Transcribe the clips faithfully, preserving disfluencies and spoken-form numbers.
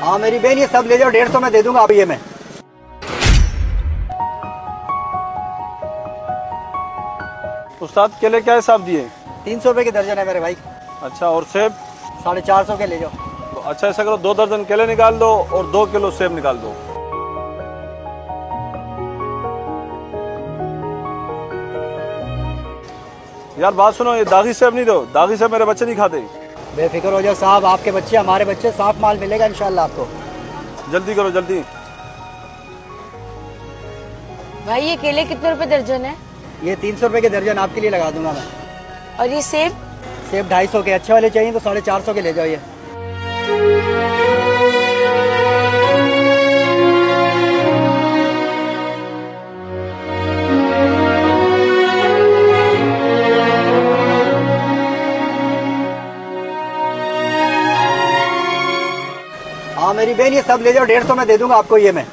हाँ मेरी बहन, ये सब ले जाओ, डेढ़ सौ में दे दूंगा अभी ये मैं। उस्ताद केले क्या हिसाब दिए? तीन सौ रुपए के दर्जन है मेरे भाई। अच्छा, और सेब? साढ़े चार सौ के ले जाओ। तो अच्छा ऐसा करो, दो दर्जन केले निकाल दो और दो किलो सेब निकाल दो। यार बात सुनो, ये दागी सेब नहीं दो, दागी सेब मेरे बच्चे नहीं खाते। बेफिक्र हो जाओ साहब, आपके बच्चे हमारे बच्चे, साफ माल मिलेगा इंशाल्लाह आपको। जल्दी करो जल्दी। भाई ये केले कितने रुपए दर्जन है? ये तीन सौ रुपए के दर्जन आपके लिए लगा दूंगा मैं। और ये सेब? सेब ढाई सौ के, अच्छे वाले चाहिए तो साढ़े चार सौ के ले जाओ ये। हाँ मेरी बहन, ये सब ले जाओ, डेढ़ सौ में दे दूंगा आपको ये मैं।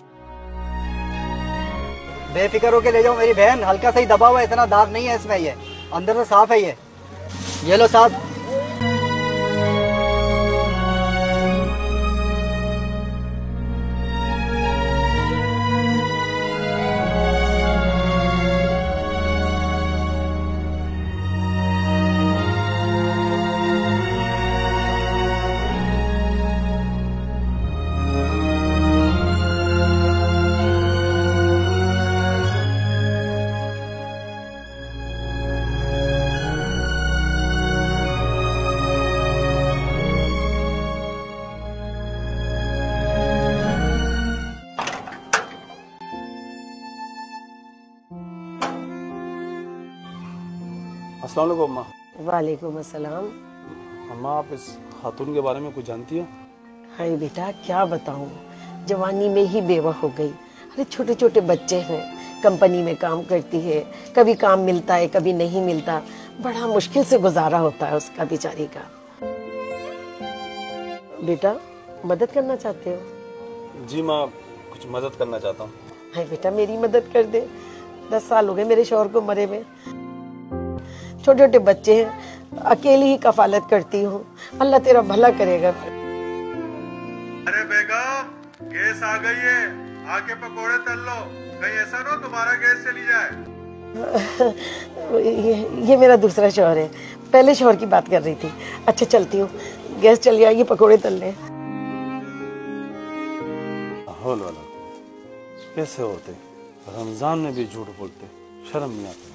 बेफिक्र होके ले जाओ मेरी बहन, हल्का सा ही दबा हुआ है, इतना दाग नहीं है इसमें, ये अंदर से साफ है ये। ये लो साहब। अस्सलाम वालेकुम अम्मा। वालेकुम अस्सलाम। अम्मा आप इस खातून के बारे में कुछ जानती हैं? हाय बेटा, क्या बताऊं, जवानी में ही बेवा हो गई। अरे छोटे छोटे बच्चे हैं, कंपनी में काम करती है, कभी काम मिलता है कभी नहीं मिलता, बड़ा मुश्किल से गुजारा होता है उसका बेचारी का। बेटा मदद करना चाहते हो? जी माँ, कुछ मदद करना चाहता हूँ। हाय बेटा मेरी मदद कर दे, दस साल हो गए मेरे शौहर को मरे में, छोटे छोटे बच्चे हैं, अकेली ही कफालत करती हूँ, अल्लाह तेरा भला करेगा। अरे बेगम, गैस आ गई है, आके पकोड़े तल लो, कहीं ऐसा ना दोबारा गैस चली जाए। ये, ये मेरा दूसरा शौहर है, पहले शौहर की बात कर रही थी। अच्छा चलती हूँ, गैस चली आएगी, पकोड़े तल ले। होल वाला कैसे होते, रमजान में भी झूठ बोलते, शर्म नहीं आती।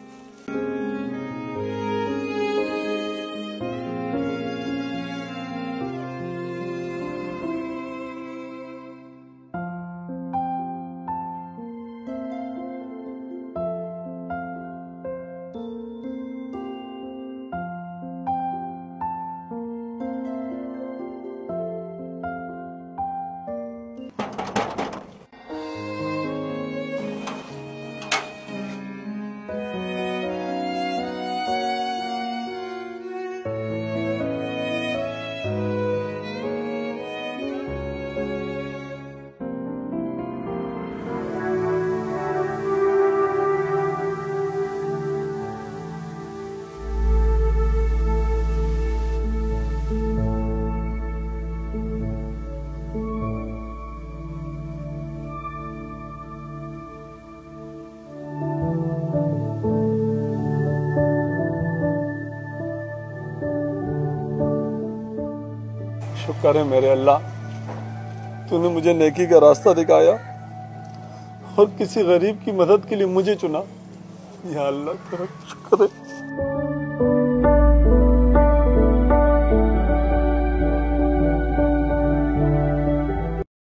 शुक्र है मेरे अल्लाह, तूने मुझे नेकी का रास्ता दिखाया और किसी गरीब की मदद के लिए मुझे चुना। या अल्लाह तेरा शुक्र है।